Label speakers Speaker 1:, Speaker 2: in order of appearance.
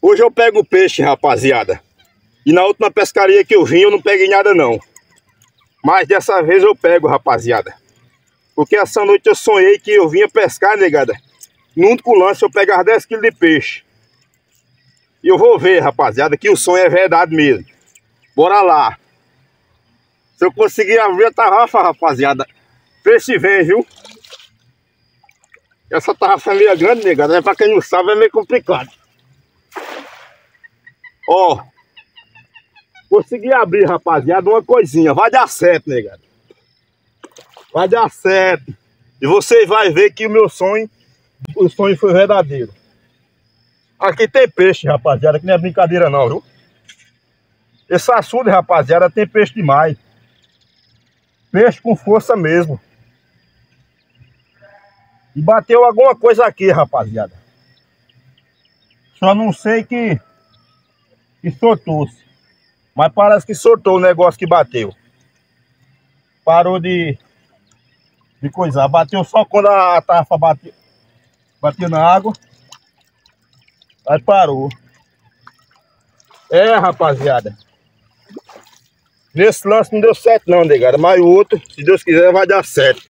Speaker 1: Hoje eu pego peixe, rapaziada. E na última pescaria que eu vim eu não peguei nada não. Mas dessa vez eu pego, rapaziada. Porque essa noite eu sonhei que eu vinha pescar, negada. No único lance eu pegava 10 kg de peixe. E eu vou ver, rapaziada, que o sonho é verdade mesmo. Bora lá. Se eu conseguir abrir a tarrafa, rapaziada, peixe vem, viu? Essa tarrafa é meio grande, negada. Pra quem não sabe é meio complicado. Ó, consegui abrir, rapaziada, uma coisinha. Vai dar certo, negado. Vai dar certo. E você vai ver que o sonho foi verdadeiro. Aqui tem peixe, rapaziada, que não é brincadeira não, viu? Esse açude, rapaziada, tem peixe demais. Peixe com força mesmo. E bateu alguma coisa aqui, rapaziada. Só não sei que soltou-se. Mas parece que soltou o negócio que bateu. Parou de coisar. Bateu só quando a tarrafa bateu na água. Aí parou. É, rapaziada. Nesse lance não deu certo não, negada. Mas o outro, se Deus quiser, vai dar certo.